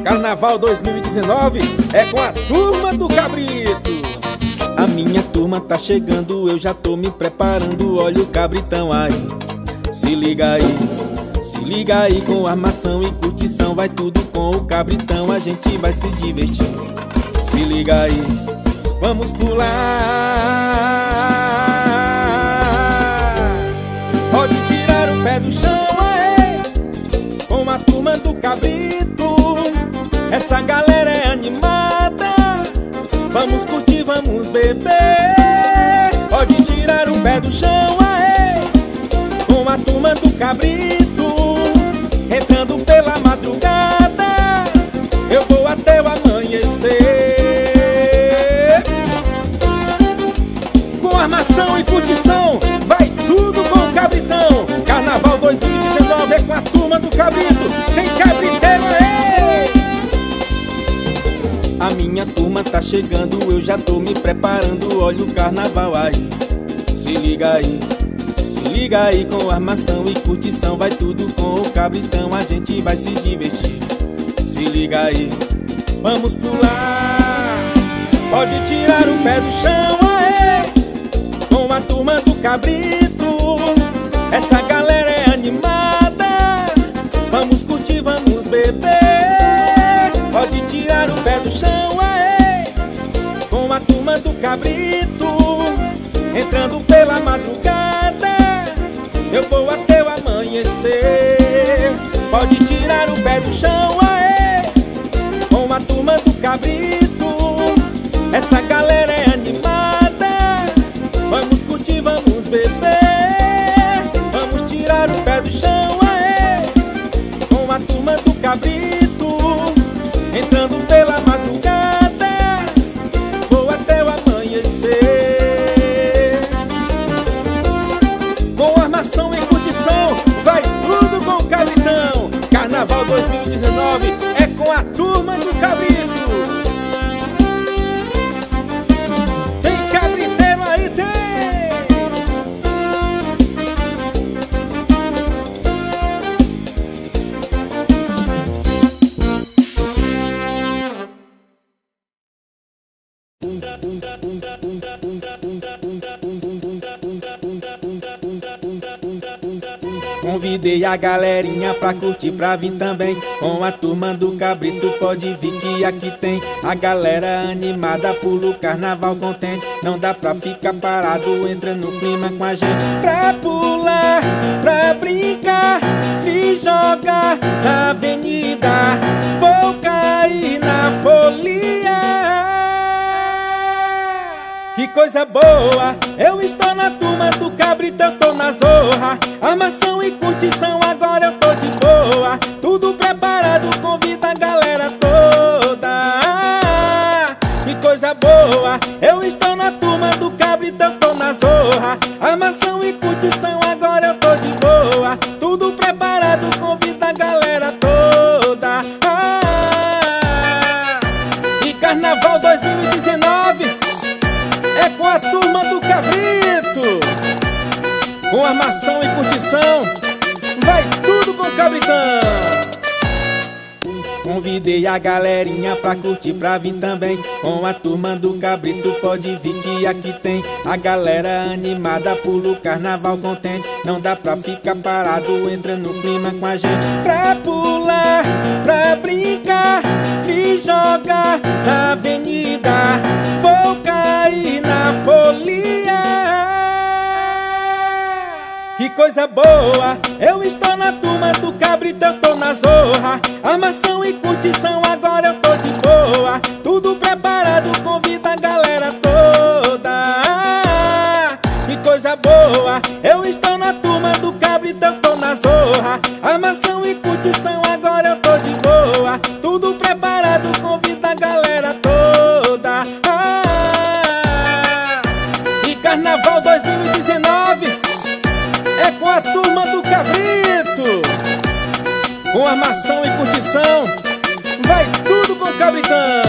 Carnaval 2019 é com a turma do Cabrito. A minha turma tá chegando, eu já tô me preparando. Olha o cabritão aí, se liga aí com armação e curtição. Vai tudo com o cabritão, a gente vai se divertir. Se liga aí, vamos pular. Pode tirar o pé do chão, aê, com a turma do Cabrito. Essa galera é animada, vamos curtir, vamos beber. Pode tirar o pé do chão, aê, com a turma do Cabrito. Entrando pela madrugada, eu vou até o amanhecer. Com armação e curtição, vai tudo com o cabritão. Carnaval 2019 é com a turma do Cabrito. Tem cabriteiro aí! A minha turma tá chegando, eu já tô me preparando. Olha o carnaval aí, se liga aí com armação e curtição. Vai tudo com o cabritão, a gente vai se divertir. Se liga aí, vamos pular. Pode tirar o pé do chão, aê, com a turma do Cabrito. Essa galera é animada, vamos curtir, vamos beber. Pode tirar o pé do chão, aê, com a turma do Cabrito. Entrando pela madrugada, eu vou até o amanhecer. Pode tirar o pé do chão, aê, com a turma do Cabrito. Essa galera é animada, vamos curtir, vamos beber. Vamos tirar o pé do chão, aê, com a turma do Cabrito. Entrando pela madrugada, vou até o amanhecer. Com armação e curtição, vai tudo com o cabritão. Carnaval 2019 é com a turma do Cabrito. Tem cabriteiro aí, tem! Convidei a galerinha pra curtir, pra vir também. Com a turma do Cabrito pode vir que aqui tem a galera animada, pula o carnaval contente. Não dá pra ficar parado, entra no clima com a gente. Pra pular, pra brincar, se joga na avenida. Vou cair na folia. Que coisa boa, eu estou na turma do Cabrito, eu tô na zorra. Armação e curtição, agora eu tô de boa. Tudo preparado, convida a galera toda. Que coisa boa, eu estou na turma do Cabrito, eu tô na zorra. Armação e curtição, agora eu tô de boa. Tudo preparado, convida a galera toda. E Carnaval 2019 é com a turma do Cabrito. Com armação e curtição, vai tudo com o cabritão. Convidei a galerinha pra curtir, pra vir também. Com a turma do Cabrito pode vir que aqui tem a galera animada, pula o carnaval contente. Não dá pra ficar parado, entra no clima com a gente. Pra pular, pra brincar, se joga na avenida. Vou cair na folia. Que coisa boa, eu estou na turma do Cabrito, eu tô na zorra. Armação e curtição, agora eu tô de boa. Tudo preparado, convida a galera toda. Que coisa boa, eu estou na turma do Cabrito, eu tô na zorra. Armação e curtição, agora eu tô de boa. Tudo preparado, convida a galera toda. E Carnaval 2019 é com a turma do Cabrito. Com armação e curtição, vai tudo com o cabritão.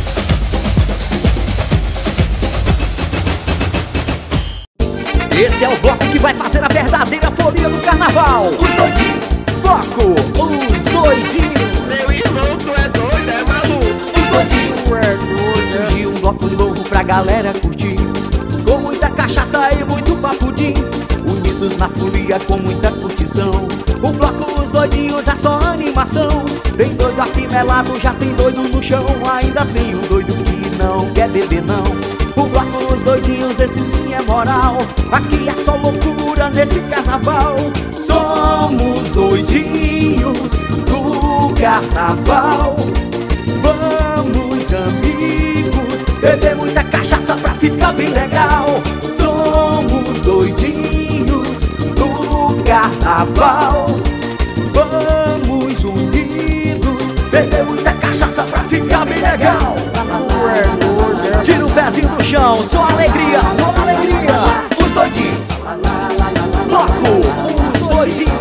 Esse é o bloco que vai fazer a verdadeira folia do carnaval. Os doidinhos. Bloco, os doidinhos. Meu irmão, tu é doido, é maluco. Os doidinhos. Surgiu um bloco novo pra galera curtir, com muita cachaça e muito papudim, unidos na folia com muita curtição. O bloco Os Doidinhos é só animação. Tem doido aqui melado, já tem doido no chão. Ainda tem um doido que não quer beber não. O bloco Os Doidinhos, esse sim é moral. Aqui é só loucura nesse carnaval. Somos doidinhos do carnaval. Vamos, amigos, beber muita cachaça pra ficar bem legal. Somos doidinhos do carnaval. Vamos unidos, beber muita cachaça pra ficar bem legal. Tira o pezinho do chão, só alegria, só alegria. Os doidinhos. Bloco, os doidinhos.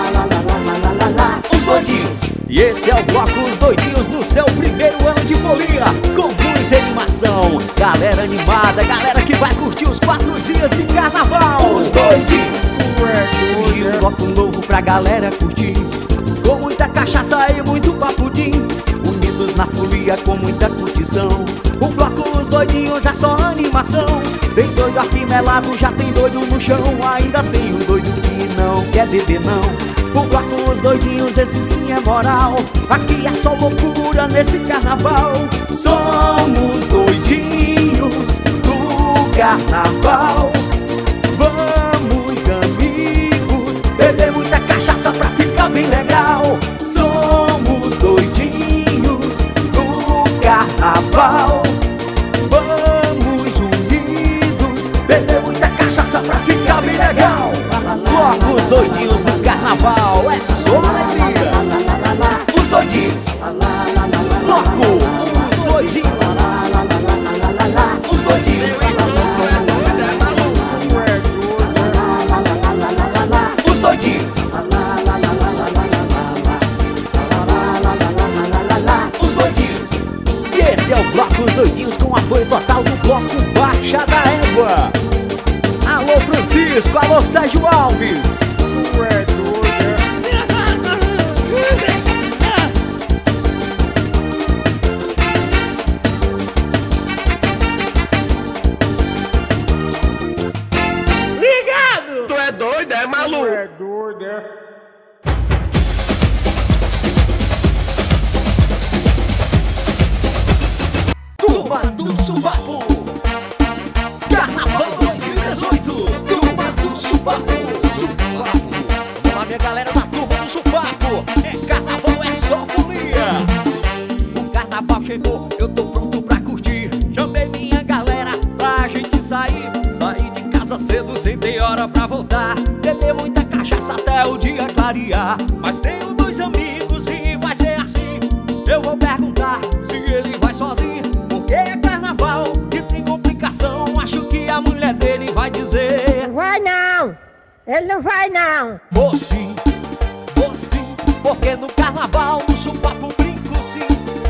Os doidinhos. E esse é o bloco Os Doidinhos no seu primeiro ano de folia, com muita animação. Galera animada, galera que vai curtir os 4 dias de carnaval. Os doidinhos. Surgiu um bloco novo pra galera curtir, com muita cachaça e muito papudim, unidos na folia com muita curtição. O bloco Os Doidinhos é só animação. Tem doido aqui melado, já tem doido no chão. Ainda tem um doido que não quer beber não. O bloco Os Doidinhos, esse sim é moral. Aqui é só loucura nesse carnaval. Somos doidinhos do carnaval. Vamos, amigos, beber muita cachaça pra ficar bem legal. Somos doidinhos do carnaval. Vamos unidos, beber muita cachaça pra ficar bem legal. Bloco Os Doidinhos do carnaval, é só alegria. Os doidinhos. Bloco Os Doidinhos. Os doidinhos. Os doidinhos. Os doidinhos. E esse é o bloco Os Doidinhos, com apoio total do bloco Baixa da Égua. Alô Francisco, alô Sérgio Alves. Ligado! Tu é doido, é maluco. É doido, é? Turma do Subapu, Carnaval 2018. Turma do Subapu, Subapu. Vamos lá, minha galera da Turma do Subapu. É carnaval, é só folia. O carnaval chegou, eu tô pronto pra curtir. Chamei minha galera pra gente sair. Sair de casa cedo, sem ter hora pra voltar. Beber muita cachaça até o dia clarear. Mas tenho 2 amigos e vai ser assim. Eu vou perguntar se ele vai sozinho, porque é carnaval e tem complicação. Acho que a mulher dele vai dizer: Não vai não! Ele não vai não! vou sim, porque no carnaval no Subapu brinco sim.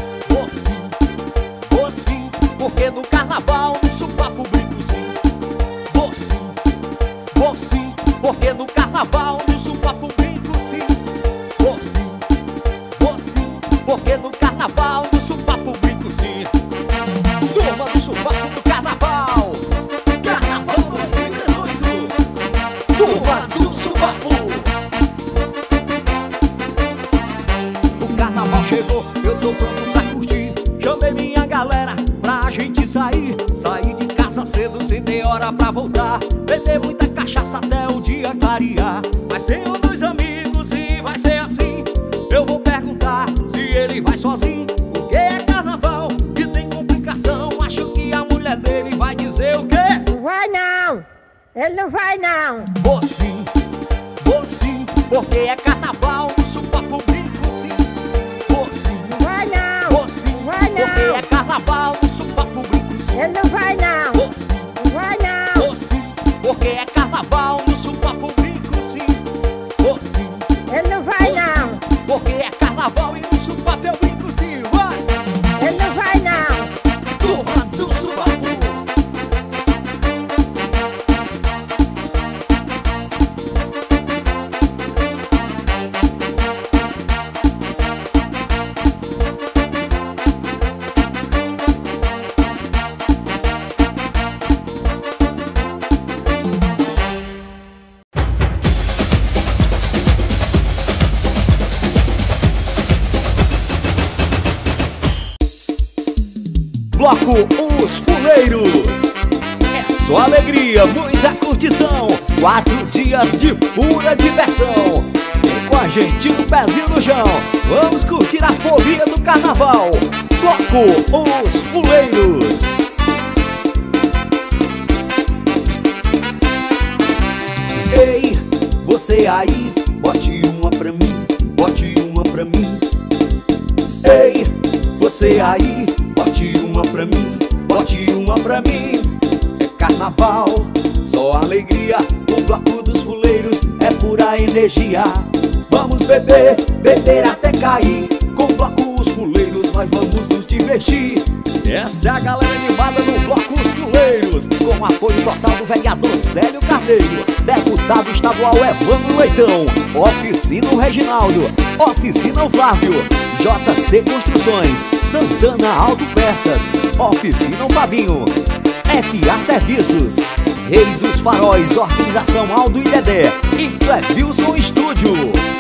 Vou sim, porque no carnaval no Subapu brinco sim. Vou sim, porque no carnaval no Subapu brinco sim. Vou sim, porque no carnaval no Subapu brinco sim. Turma do Subapu do carnaval, Carnaval 2018. Turma do Subapu. O carnaval chegou, eu tô pronto pra curtir. Chamei minha galera pra gente sair. Sair de casa cedo, sem ter hora pra voltar. Beber muita cachaça até o dia clarear. Mas tenho 2 amigos e vai ser assim. Eu vou perguntar se ele vai sozinho, porque é carnaval e tem complicação. Acho que a mulher dele vai dizer o quê? Não vai não! Ele não vai não! Vou sim, porque é carnaval no Subapu brinco sim. Não vai não! Vou sim, Vai não. porque é carnaval no Subapu brinco sim. Ele não vai não! Não vai não! Vou sim, porque é carnaval no Subapu brinco sim. Vou sim, Ele não vai não! porque é carnaval e no Subapu eu brinco sim. Vai! Ele não vai não! Turma do Subapu. só alegria, muita curtição, 4 dias de pura diversão. Vem com a gente no pezinho no chão, vamos curtir a folia do carnaval. Bloco Os Fuleiros. Ei, você aí, bote uma pra mim, bote uma pra mim. Ei, você aí, bote uma pra mim, bote uma pra mim. É carnaval, só alegria, o bloco dos fuleiros é pura energia. Vamos beber, beber até cair, com o bloco Os Fuleiros nós vamos nos divertir. Essa é a galera animada no bloco Os Fuleiros, com apoio total do vereador Célio Carneiro, deputado estadual Evandro Leitão, Oficina Reginaldo, Oficina Flávio, JC Construções, Santana Autopeças, Oficina Fabinho, FA Serviços, Rei dos Faróis, Organização Aldo e Dedé e Clevilson Estúdio.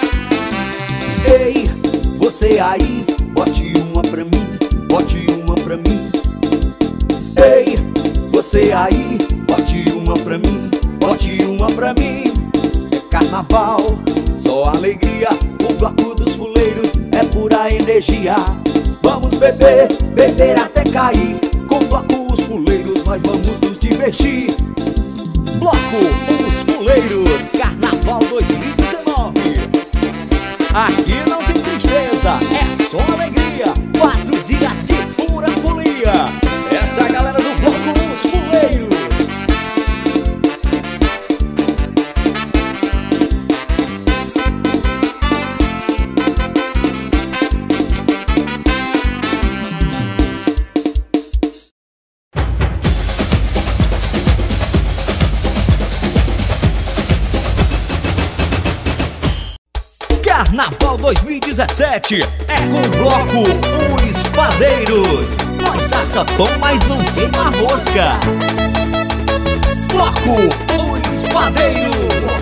Ei, você aí, bote uma pra mim, bote uma pra mim. Ei, você aí, bote uma pra mim, bote uma pra mim. É carnaval, só alegria, o bloco dos fuleiros é pura energia. Vamos beber, beber até cair, com o bloco Os Fuleiros nós vamos nos divertir. Bloco Os Fuleiros, Carnaval 2019. Aqui não tem tristeza, é só alegria, 4 dias de pura folia. Essa é a galera do bloco Os Fuleiros. Carnaval 2017 é com o bloco Os Padeiros. Nós assa pão, mas não queima rosca. Bloco Os Padeiros.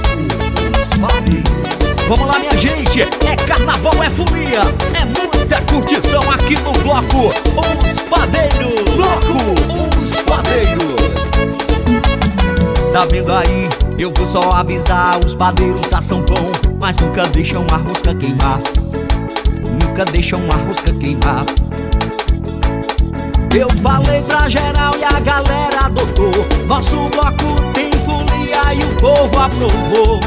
Vamos lá, minha gente, é carnaval, é folia, é muita curtição aqui no bloco Os Padeiros. Bloco Os Padeiros. Tá vendo aí? Eu vou só avisar, os padeiros assam pão, mas nunca deixam a rosca queimar. Nunca deixam a rosca queimar. Eu falei pra geral e a galera adotou. Nosso bloco tem folia e o povo aprovou.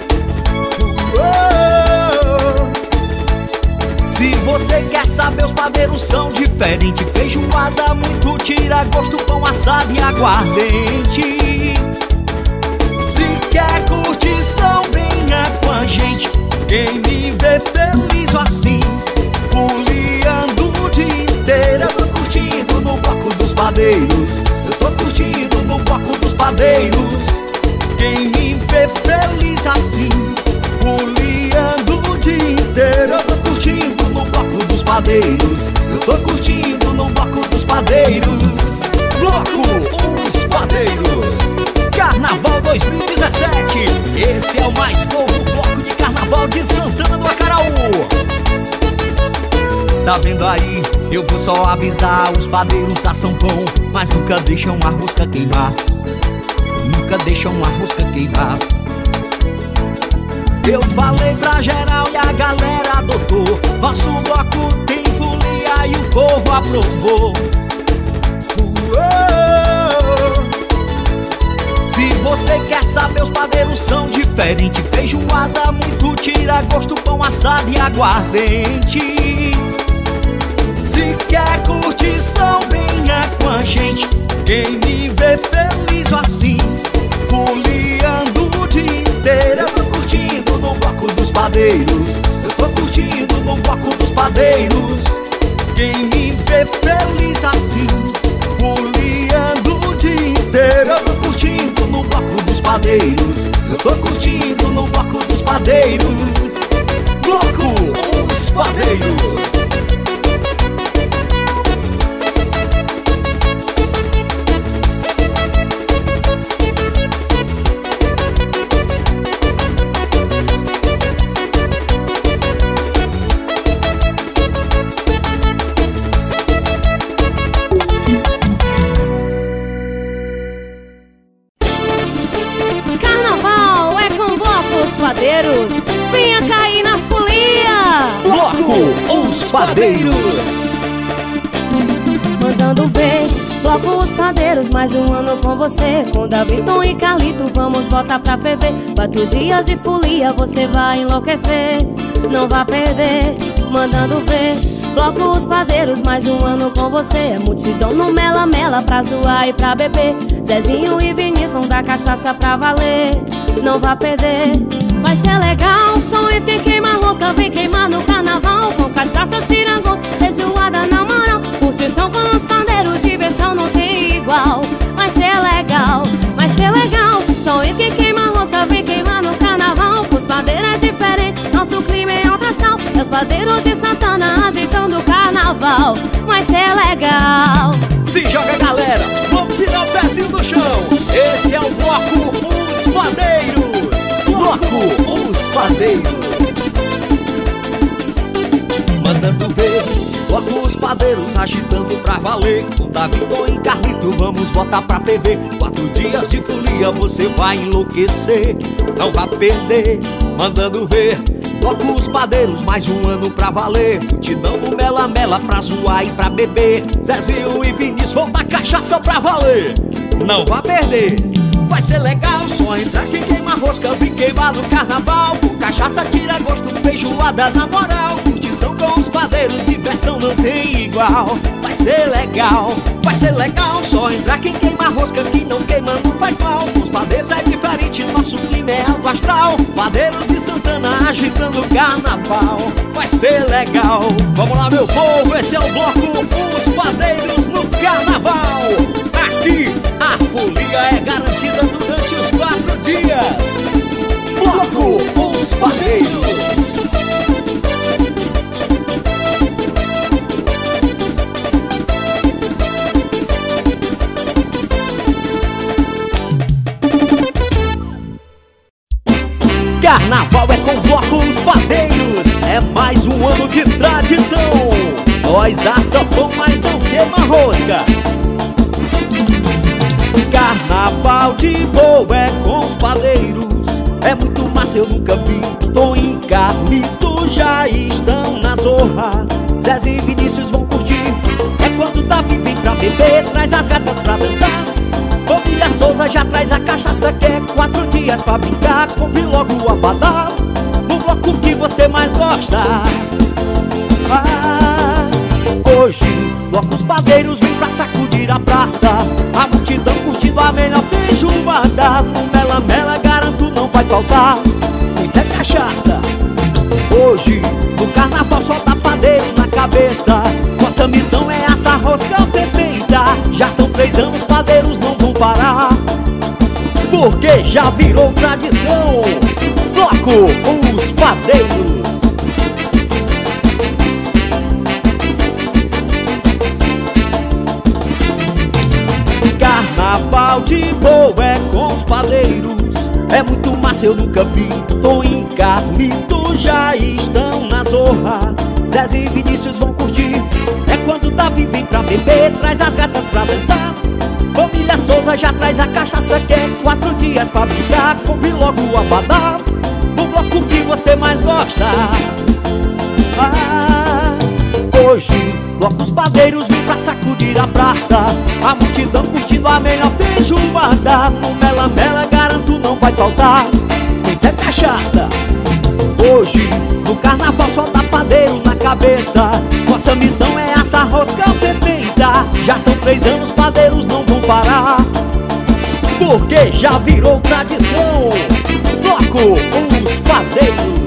Se você quer saber, os padeiros são diferentes. Feijoada muito tira gosto, pão assado e aguardente. Se quer curtição, venha com a gente. Quem me vê feliz assim, foliando o dia inteiro. Eu tô curtindo no bloco dos padeiros, eu tô curtindo no bloco dos padeiros. Quem me vê feliz assim, foliando o dia inteiro. Eu tô curtindo no bloco dos padeiros, eu tô curtindo no bloco dos padeiros. Bloco Os Padeiros. Carnaval 2017, esse é o mais novo bloco de carnaval de Santana do Acaraú. Tá vendo aí? Eu vou só avisar, os padeiros assam pão, mas nunca deixam a rosca queimar. Nunca deixam a rosca queimar. Eu falei pra geral e a galera adotou. Nosso bloco tem folia e o povo aprovou. Se você quer saber, os padeiros são diferentes. Feijoada muito tira gosto, pão assado e aguardente. Se quer curtição, venha com a gente. Quem me vê feliz assim, foliando o dia inteiro. Eu tô curtindo no bloco dos padeiros, eu tô curtindo no bloco dos padeiros. Quem me vê feliz assim, foliando o dia inteiro. Eu tô curtindo no bloco dos padeiros, eu tô curtindo no bloco dos padeiros. Bloco Os Padeiros. Bloco Os Padeiros. Mandando ver, bloco Os Padeiros, mais um ano com você. Com Daviton e Carlito, vamos botar pra ferver. 4 dias de folia, você vai enlouquecer. Não vai perder, mandando ver, bloco Os Padeiros, mais um ano com você. É multidão no mela-mela pra zoar e pra beber. Zezinho e Vinícius vão dar cachaça pra valer. Não vai perder, vai ser legal. Só entre quem queima rosca, vem queimar no carnaval. Com cachaça tira gosto, feijoada na moral. Curtição com os padeiros, diversão não tem igual. Vai ser legal, vai ser legal. Só entre quem queima rosca, vem queimar no carnaval. Com os padeiros é diferente, nosso clima é alto astral. É os padeiros de Santana agitando o carnaval. Vai ser legal. Se joga, galera, vamos tirar o pezinho do chão. Esse é o Bloco Os Padeiros. Bloco Os Padeiros. Mandando ver, bloco Os Padeiros agitando pra valer. Com Daviton e Carlito vamos botar pra ferver. 4 dias de folia, você vai enlouquecer. Não vai perder, mandando ver, bloco Os Padeiros, mais um ano pra valer. Multidão no mela-mela pra zoar e pra beber. Zezinho e Vinícius vão dar cachaça pra valer. Não vai perder, vai ser legal. Só entrar quem queima rosca, vem queimar no carnaval. Com cachaça tira gosto, feijoada na moral. Curtição com os padeiros, diversão não tem igual. Vai ser legal, vai ser legal. Só entrar quem queima rosca, quem não queima não faz mal. Com os padeiros é diferente, nosso clima é alto astral. Padeiros de Santana agitando o carnaval. Vai ser legal. Vamos lá, meu povo, esse é o Bloco Os Padeiros no carnaval. Aqui a folia é garantida durante os 4 dias. Bloco Os Padeiros. Carnaval é com Bloco Os Padeiros. É mais um ano de tradição. Nós assopam, mas não queima rosca. Carnaval de boa é com os padeiros. É muito massa, eu nunca vi. Tom e Carlito já estão na zorra. Zé e Vinícius vão curtir. É quando Davi vem pra beber, traz as gatas pra dançar. Família Souza já traz a cachaça, quer 4 dias pra brincar. Compre logo o abadá, no bloco que você mais gosta. Hoje, bloco Os Padeiros vem pra sacudir a praça. A multidão curtindo a melhor feijoada. No mela-mela garanto não vai faltar muita cachaça. Hoje, no carnaval só dá padeiro na cabeça. Nossa missão é assar rosca perfeita. Já são 3 anos, padeiros não vão parar, porque já virou tradição. Bloco Os Padeiros. Carnaval de boa é com os padeiros. É muito massa, eu nunca vi. Tom e Carlito já estão na zorra. Zé e Vinícius vão curtir. É quando Davi vem pra beber, traz as gatas pra dançar. Família Souza já traz a cachaça, quer 4 dias pra brincar. Compre logo o abadá, no bloco que você mais gosta. Hoje, bloco Os Padeiros vem pra sacudir a praça. A multidão curtindo a melhor feijoada. No mela-mela garanto não vai faltar muita cachaça. Hoje, no carnaval só dá padeiro na cabeça. Nossa missão é assar rosca perfeita. Já são 3 anos, padeiros não vão parar, porque já virou tradição. Bloco Os Padeiros.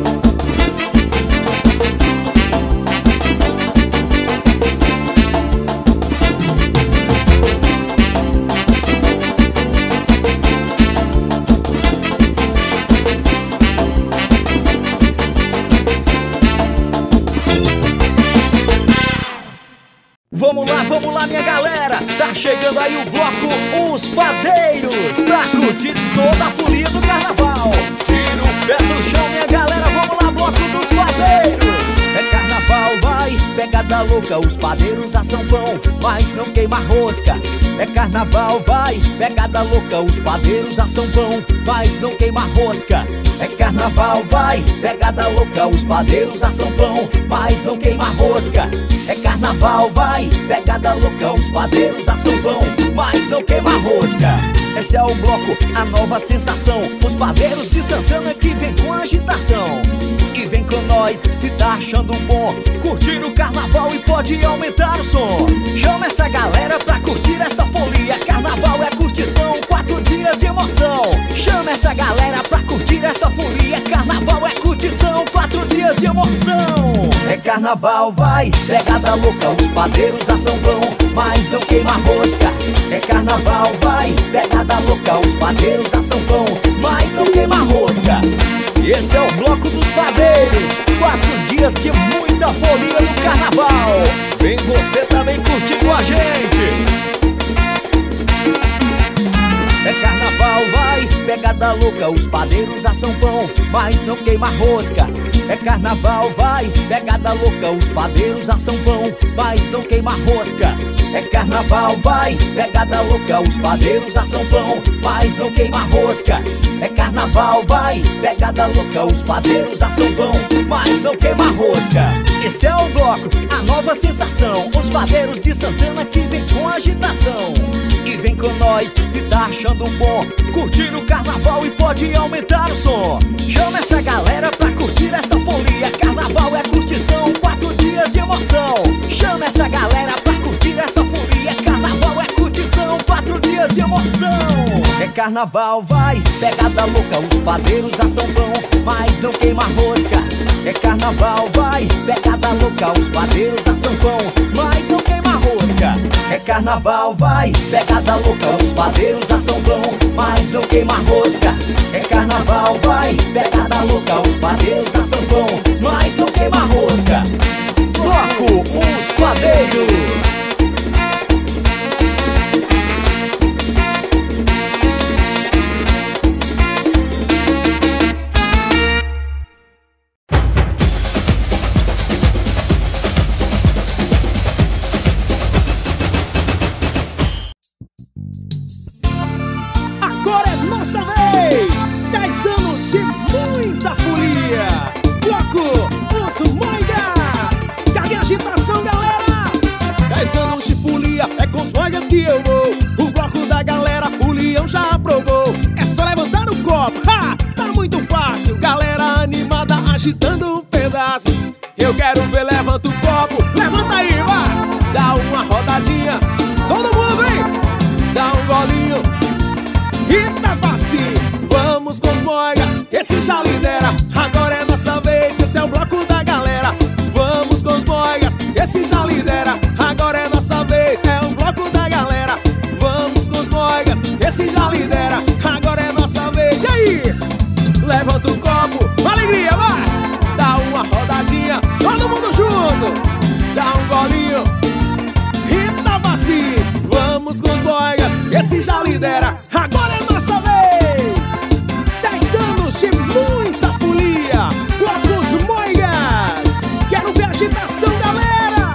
Vamos lá, minha galera. Tá chegando aí o Bloco Os Padeiros pra curtir toda a folia do carnaval. Tira o pé do chão, minha galera. Vamos lá, Bloco dos Padeiros. É carnaval, vai, pega Pegada louca, os padeiros assam pão, mas não queima rosca. É carnaval, vai. Pegada louca, os padeiros assam pão, mas não queima rosca. É carnaval, vai. Pegada louca, os padeiros assam pão, mas não queima rosca. É carnaval, vai. Pegada louca, os padeiros assam pão, mas não queima rosca. Esse é o bloco, a nova sensação. Os padeiros de Santana que vem com agitação. E vem com nós, se tá achando bom, curtir o carnaval e pode aumentar o som. Chama essa galera pra curtir essa folia. Carnaval é curtição, 4 dias de emoção. Chama essa galera pra curtir essa folia. Carnaval é curtição, 4 dias de emoção. É carnaval, vai. Pegada louca, os padeiros assam pão, mas não queima rosca. É carnaval, vai. Pegada louca, os padeiros assam pão, mas não queima rosca. Esse é o bloco dos padeiros, 4 dias de muita folia no carnaval. Vem você também curtir com a gente. É carnaval, vai. Pegada louca, os padeiros assam pão, mas não queima rosca. É carnaval, vai. Pegada louca, os padeiros assam pão, mas não queima rosca. É carnaval, vai. Pegada louca, os padeiros assam pão, mas não queima rosca. É carnaval, vai. Pegada louca, os padeiros assam pão, mas não queima rosca. Esse é o bloco, a nova sensação. Os padeiros de Santana que vem com agitação. E vem com nós, se tá achando bom, curtir o carnaval e pode aumentar o som. Chama essa galera pra curtir essa folia. Carnaval é curtição, 4 dias de emoção. Chama essa galera pra curtir essa folia. Carnaval é curtição, 4 dias de emoção. É carnaval, vai. Pegada louca, os padeiros assam pão, mas não queima rosca. É carnaval, vai. Pegada louca, os padeiros assam pão, mas não queima rosca. É carnaval, vai. Pegada louca, os padeiros assam pão, mas não queima rosca. É carnaval, vai. Pegada louca, os padeiros assam pão, mas não queima rosca. Bloco, os padeiros. Agora é nossa vez! 10 anos de muita folia! Bloco, os Moigas! Cadê a agitação, galera? 10 anos de folia, é com os Moigas que eu vou. O bloco da galera, folião já aprovou. É só levantar o copo, ha! Tá muito fácil, galera animada agitando um pedaço. Eu quero ver, levanta o copo, levanta aí, vai! Dá uma rodadinha, todo mundo, hein? Dá um golinho e tá facinho. Vamos com os Moigas, esse já lidera. Agora é nossa vez, esse é o bloco da galera. Vamos com os Moigas, esse já lidera. Agora é nossa vez, é o bloco da galera. Vamos com os Moigas, esse já lidera. Agora é nossa vez, e aí? Levanta o copo, alegria, vai! Dá uma rodadinha, todo mundo junto. Dá um golinho e tá facinho. Vamos com os Moigas, esse já lidera. Agora é nossa vez! 10 anos de muita folia. Bloco os Moigas. Quero ver agitação, galera.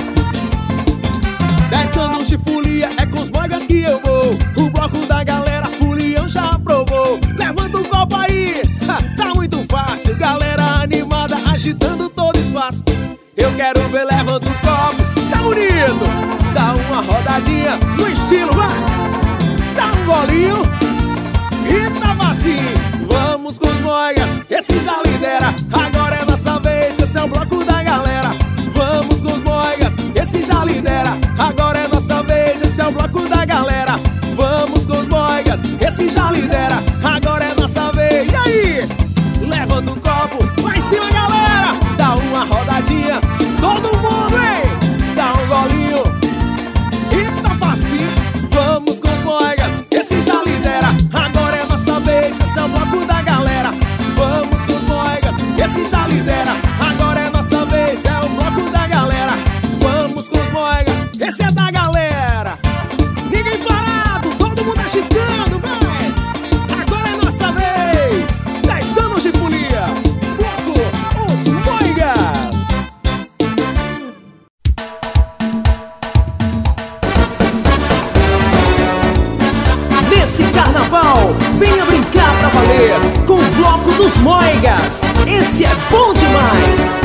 10 anos de folia, é com os Moigas que eu vou. O bloco da galera, folião já aprovou. Levanta o copo aí, tá muito fácil. Galera animada, agitando todo espaço. Eu quero ver, levanta o copo, tá bonito. Dá uma rodadinha no estilo, vai! Dá um golinho e tá facinho. Vamos com os Moigas, esse já lidera. Agora é nossa vez, esse é o bloco da galera. Vamos com os Moigas, esse já lidera. Agora é nossa vez, esse é o bloco da galera. Vamos com os Moigas, esse já lidera. Agora é nossa vez, e aí? Levanta o copo, vai em cima, galera. Dá uma rodadinha, todo mundo, hein? Dá um golinho e tá facinho. Vamos com os Moigas, esse já lidera. Agora é nossa vez, esse é o bloco da galera. Vamos com os Moigas, esse já lidera. Agora é nossa vez, é o bloco da galera. Vamos com os Moigas, esse é da galera. Ninguém parado, todo mundo agitando, vai! dos Moigas. Esse é bom demais.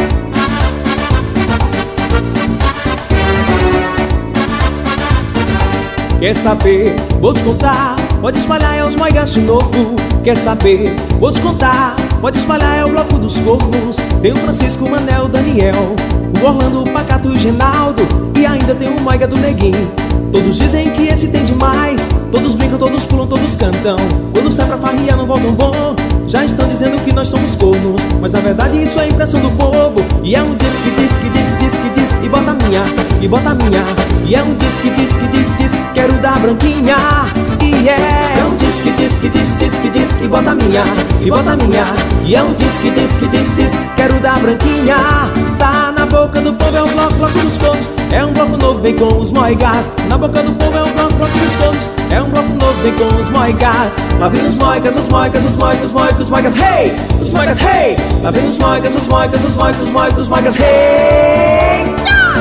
Quer saber? Vou te contar. Pode espalhar, é os Moigas de novo. Quer saber? Vou te contar. Pode espalhar, é o bloco dos cornos. Tem o Francisco, o Manel, o Daniel, o Orlando, o Pacato, o Genaldo. E ainda tem o Moiga do Neguinho. Todos dizem que esse tem demais. Todos brincam, todos pulam, todos cantam. Quando sai pra farriar não voltam bom. Já estão dizendo que nós somos cornos, mas na verdade isso é impressão do povo. E é um diz que diz, que diz, diz, que diz. E bota minha, e bota minha. E é um diz que diz, que diz, diz. Quero dar branquinha. E é um diz que diz, que diz, diz, que diz. E bota minha, e bota minha. E é um diz que diz, que diz, diz. Quero dar branquinha. Tá na boca do povo, é o bloco, bloco dos cornos. É um bloco novo, vem com os Moigas. Na boca do povo é um bloco, bloco dos cornos. É um bloco novo, vem com os Moigas. Lá vem os Moigas, os Moigas, os Moigas, os Moigas, os Moigas, hey! Os Moigas, hey! Lá vem os Moigas, os Moigas, os Moigas, os Moigas, os Moigas, hey!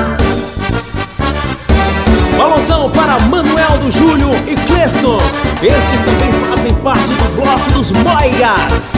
Um alôzão para Manuel do Júlio e Clerton. Estes também fazem parte do bloco dos Moigas.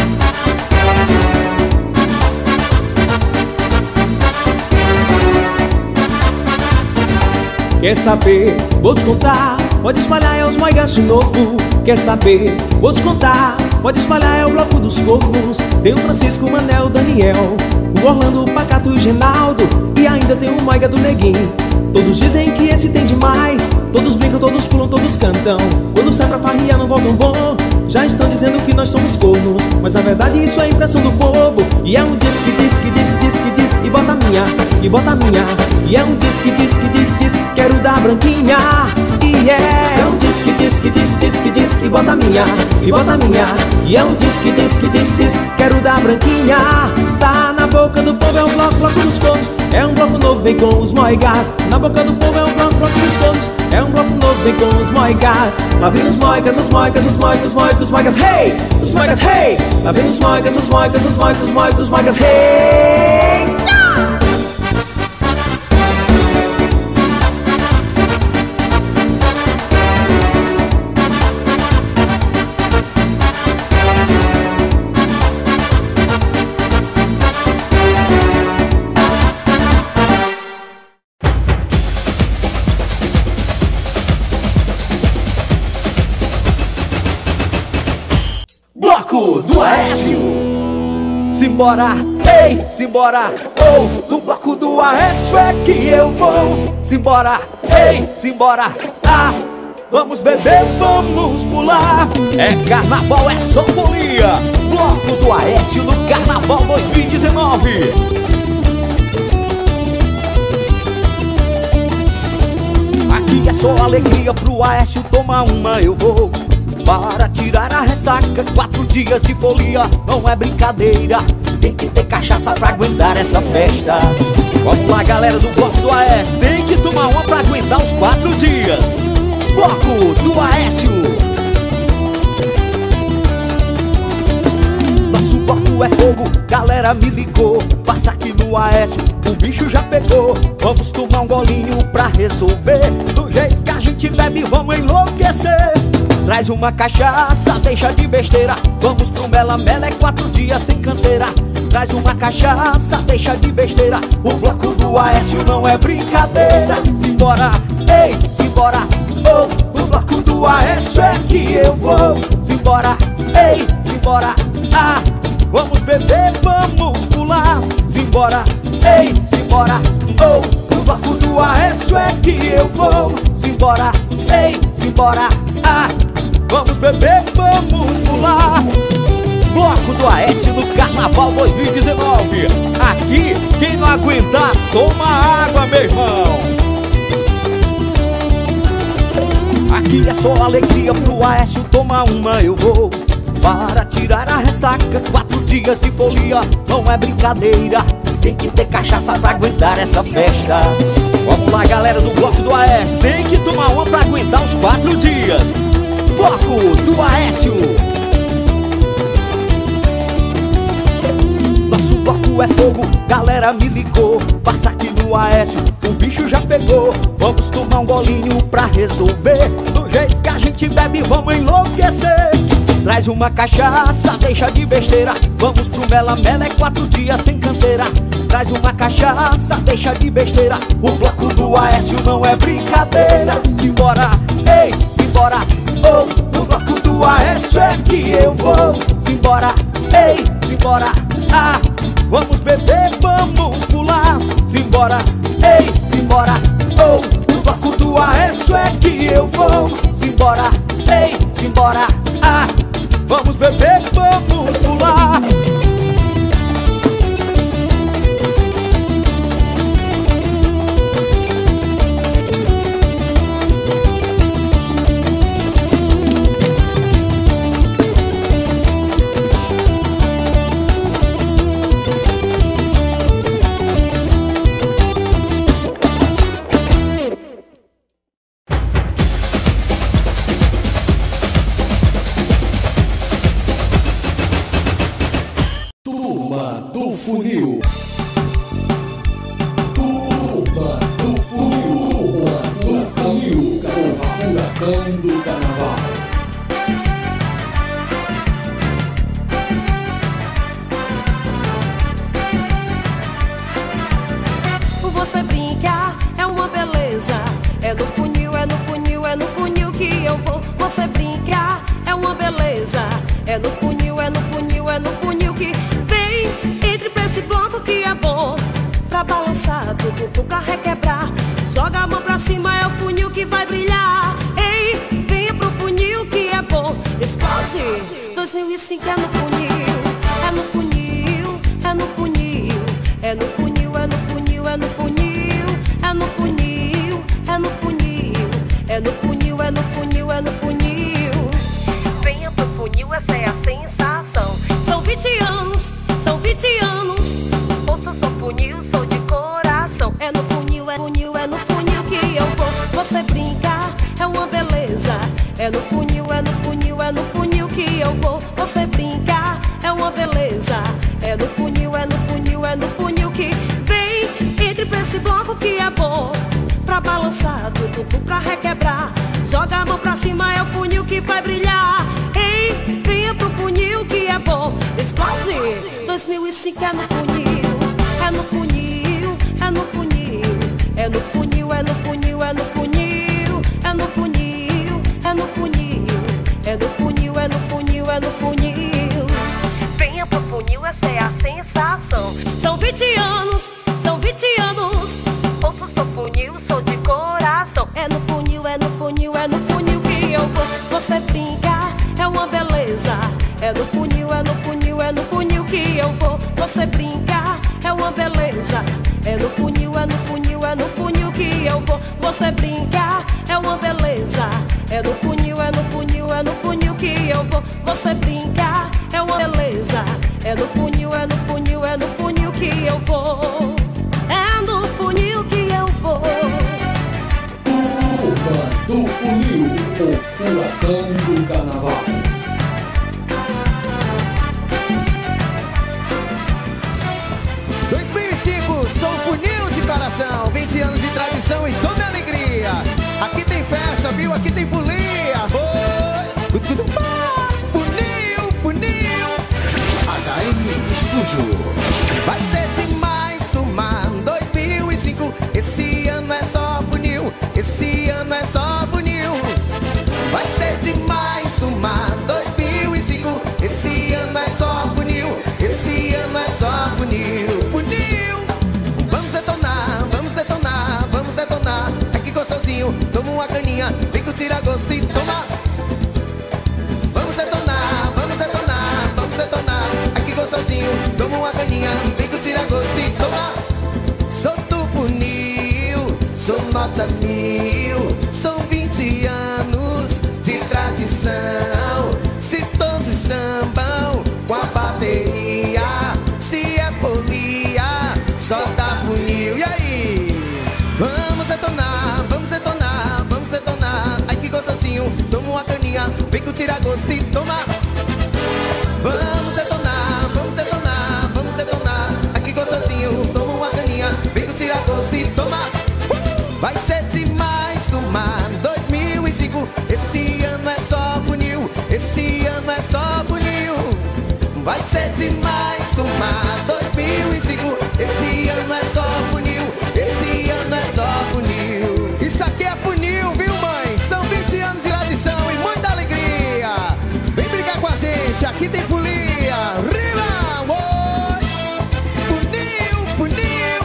Quer saber? Vou te contar. Pode espalhar, é os Moigas de novo. Quer saber? Vou te contar. Pode espalhar, é o bloco dos cornos. Tem o Francisco, o Manel, o Daniel, o Orlando, o Pacato, o Genaldo. E ainda tem o Moiga do Neguinho. Todos dizem que esse tem demais. Todos brincam, todos pulam, todos cantam. Quando sai pra farriar não voltam bom. Já estão dizendo que nós somos cornos, mas na verdade isso é impressão do povo. E é um diz que diz, que diz, diz, que diz. E bota minha, e bota minha. E é um diz que diz, que diz, diz. Quero dar branquinha. E é um diz que diz, que diz, diz, que diz. E bota minha, e bota minha. E é um diz que diz, que diz, diz. Quero dar branquinha. Tá na boca do povo, é um bloco, bloco dos cornos. É um bloco novo, vem com os Moigas. Na boca do povo é um bloco, bloco dos cornos. É um bloco novo, vem com os Moigas. Lá vem os Moigas, os Moigas, os Moigas, os Moigas, os Moigas, hey! Os Moigas, hey! Lá vem os Moigas, os Moigas, os Moigas, os Moigas, os Moigas, hey! Do Aécio. Simbora, ei, simbora, oh, no bloco do Aécio é que eu vou. Simbora, ei, simbora, ah, vamos beber, vamos pular. É carnaval, é só folia. Bloco do Aécio no Carnaval 2019. Aqui é só alegria pro Aécio, toma uma, eu vou. Para tirar a ressaca, 4 dias de folia, não é brincadeira. Tem que ter cachaça pra aguentar essa festa. Vamos lá, galera do bloco do Aécio, tem que tomar uma pra aguentar os 4 dias. Bloco do Aécio. Nosso bloco é fogo, galera me ligou. Passa aqui no Aécio, o bicho já pegou. Vamos tomar um golinho pra resolver. Do jeito que a gente bebe, vamos enlouquecer. Traz uma cachaça, deixa de besteira. Vamos pro Mela Mela, é 4 dias sem canseira. Traz uma cachaça, deixa de besteira. O bloco do Aécio não é brincadeira. Simbora, ei, simbora, oh, o bloco do Aécio é que eu vou. Simbora, ei, simbora, ah, vamos beber, vamos pular. Simbora, ei, simbora, oh, o bloco do Aécio é que eu vou. Simbora, ei, simbora, ah, vamos beber, vamos pular. Bloco do Aécio no Carnaval 2019. Aqui, quem não aguentar, toma água, meu irmão. Aqui é só alegria pro Aécio, toma uma, eu vou. Para tirar a ressaca, 4 dias de folia, não é brincadeira. Tem que ter cachaça pra aguentar essa festa. Vamos lá, galera do Bloco do Aécio, tem que tomar uma pra aguentar os 4 dias. Bloco do Aécio. Nosso bloco é fogo, galera me ligou. Passa aqui no Aécio, o bicho já pegou. Vamos tomar um golinho pra resolver. Do jeito que a gente bebe, vamos enlouquecer. Traz uma cachaça, deixa de besteira. Vamos pro Mela Mela, é 4 dias sem canseira. Traz uma cachaça, deixa de besteira. O bloco do Aécio não é brincadeira. Simbora, ei, simbora, oh, no bloco do Aécio é que eu vou. Simbora, ei, simbora, ah, vamos beber, vamos pular. Simbora, ei, simbora, oh, no bloco do Aécio é que eu vou. Simbora, ei, simbora, ah, vamos beber, vamos pular. Você brinca, é uma beleza. É no funil, é no funil, é no funil que eu vou. Você brinca, é uma beleza. É no funil, é no funil, é no funil que vem. Entre pra esse bloco que é bom. Pra balançar, tudo pro carro requebrar. Joga a mão pra cima, é o funil que vai brilhar. Ei, venha pro funil que é bom. Explode, 2005 é no funil. É no funil, é no funil. É no funil, é no funil, é no funil. É no funil, é no funil. É no funil, é no funil, é no funil. Venha pro funil, essa é a sensação. São 20 anos, são 20 anos. Ouça, sou funil, sou de coração. É no funil, é no funil, é no funil que eu vou. Você brinca, é uma beleza. É no funil, é no funil, é no funil que eu vou. Você brinca, é uma beleza. É no funil, é no funil, é no funil que vem. Entre pra esse bloco que é bom. Pra balançar, tudo pro carro requebrar. Joga a mão pra cima, é o funil que vai brilhar. Ei, venha pro funil que é bom. Explode, 2005 é no funil. É no funil, é no funil. É no funil, é no funil, é no funil. É no funil, é no funil. É no funil, é no funil, é no funil. Venha pro funil, essa é a sensação. São 20 anos, são 20 anos. Ouço, sou funil, sou de coração. É no funil, é no funil, é no funil que eu vou. Você brinca, é uma beleza. É no funil, é no funil, é no funil que eu vou. Você brinca, é uma beleza. É no funil, é no funil, é no funil que eu vou. Você brinca, é uma beleza. É no funil, é no funil, é no funil que eu vou. Você brinca, é uma beleza. É no funil, é no funil, é no funil que eu vou. É no funil que eu vou. Turma do Funil, o furacão do carnaval. Sou o Funil de coração, 20 anos de tradição e toda alegria. Aqui tem festa, viu? Aqui tem folia. Oi! Funil, funil. HM Studio. Vai ser demais, turma, 2005. Esse ano é só funil, esse ano é só funil. Vai ser demais, turma, 2005. Esse ano é só funil, esse ano é só funil. Toma uma caninha, vem curtir a gosto e toma. Vamos detonar, vamos detonar, vamos detonar. Aqui gostosinho, toma uma caninha, vem curtir a gosto e toma. Sou do funil, sou nota 1000. São 20 anos de tradição. Se todos sambam com a bateria, se é folia, só dá funil. E aí? Vamos detonar, vamos detonar, vamos detonar. Ai que gostosinho, toma uma caninha, vem curtir a gosto e toma. Vamos detonar, vamos detonar, vamos detonar. Ai que gostosinho, toma uma caninha, vem curtir a gosto e toma. Vai ser demais, turma, 2005. Esse ano é só funil, esse ano é só ser demais, turma. 2005, esse ano é só funil, esse ano é só funil. Isso aqui é funil, viu, mãe? São 20 anos de tradição e muita alegria. Vem brincar com a gente, aqui tem folia. Riba, oi! Funil, funil,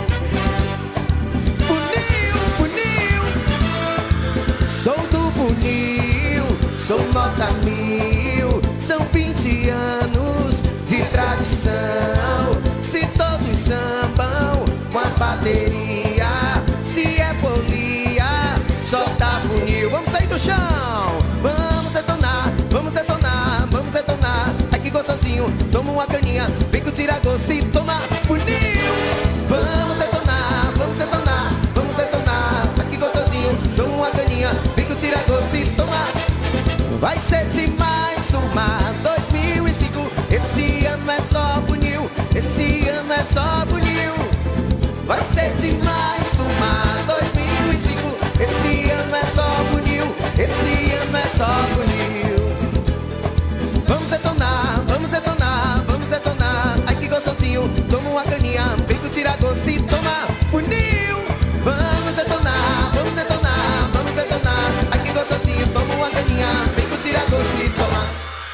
funil, funil. Sou do funil, sou nota 1000. São 20 anos de tradição. Se todos sambam com a bateria, se é folia, solta funil. Vamos sair do chão, vamos detonar, vamos detonar, vamos detonar. Ai que gostosinho, toma uma caninha, vem com tira-gosto e toma funil. Vamos detonar, vamos detonar, vamos detonar. Ai que gostosinho, toma uma caninha, vem com tira-gosto e toma. Vai ser demais, turma. 2005, esse ano é só funil, esse ano é só funil. Vai ser demais, turma. 2005, esse ano é só funil, esse ano é só funil. Vamos detonar, vamos detonar, vamos detonar. Ai que gostosinho, toma uma caninha, vem com tira-gosto e toma funil. Vamos detonar, vamos detonar, vamos detonar. Ai que gostosinho, toma uma caninha, vem com tira-gosto e toma.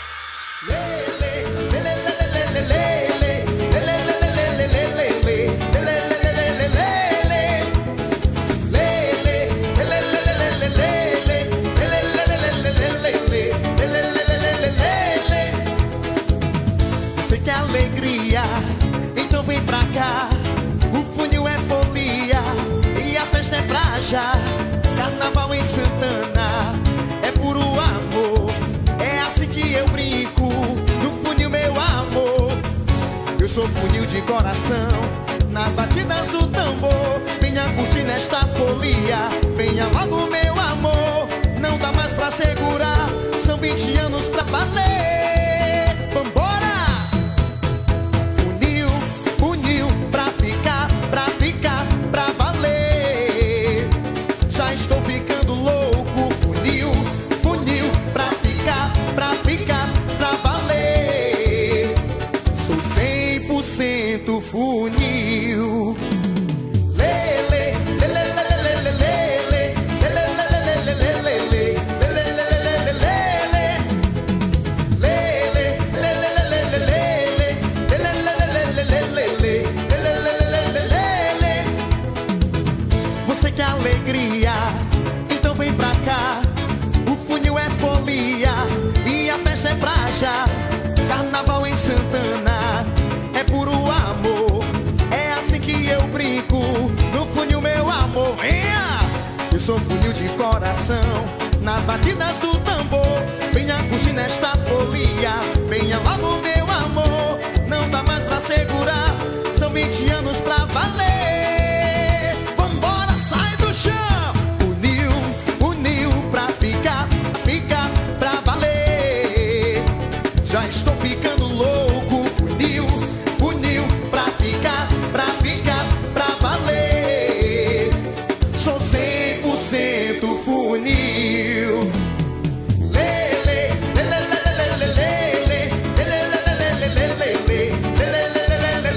Sei que é alegria, então vem pra cá. O funil é folia e a festa é pra já. Carnaval em Santana é puro amor. É assim que eu brinco no funil, meu amor. Eu sou funil de coração, nas batidas do tambor. Venha curtir nesta folia, venha logo, meu amor. Não dá mais pra segurar, são 20 anos pra valer. Vambora! Funil, funil, pra ficar, pra valer. Já estou ficando louco, funil, funil, pra ficar, pra valer. Sou 100% funil. Lele, lele, lele, lele, lele, lele, lele, lele, lele. Você quer alegria? Então vem pra cá. O funil é folia e a festa é pra já. Carnaval em Santana é puro amor. É assim que eu brinco no funil, meu amor. Venha! Eu sou funil de coração, nas batidas do tambor. Venha curtir nesta folia, venha logo, meu amor. Não dá mais pra segurar, são 20 anos pra valer. Vambora, sai do chão. Funil, funil, pra ficar, pra valer. Já estou ficando louco, funil, funil, pra ficar, pra valer. Sou 100% funil. Lele, lele, lele, lele, lele, lele, lele,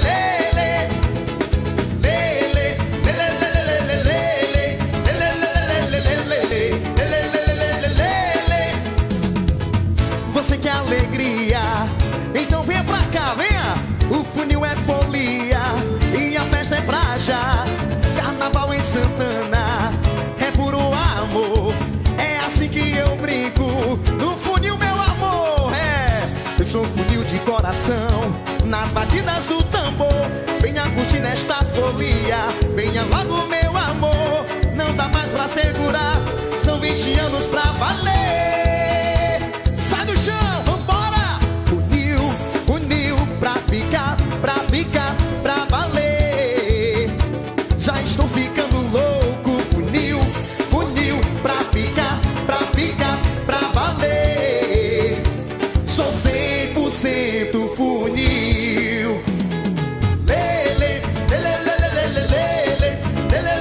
Você quer alegria? Então venha pra cá, venha. O funil é folia e a festa é pra já. Carnaval em Santana é puro amor. É assim que eu brinco no funil, meu amor. É, eu sou funil de coração, nas batidas do tambor. Venha curtir nesta folia, venha logo, meu amor. Não dá mais pra segurar, são 20 anos pra valer. Sai do chão, vambora! Funil, funil, pra ficar, pra valer. Já estou ficando louco, funil, funil, pra ficar, pra valer. Sou 100% funil. Lele, lele, lele, lele, lele, lele,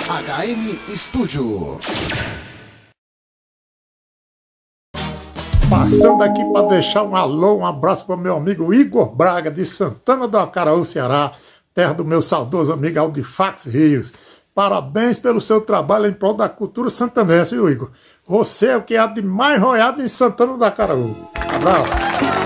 HM Studio. Passando aqui para deixar um alô, um abraço para o meu amigo Igor Braga, de Santana do Acaraú, Ceará, terra do meu saudoso amigo Aldifax Rios. Parabéns pelo seu trabalho em prol da cultura santanense, viu, Igor? Você é o que há de mais roiado em Santana do Acaraú. Abraço.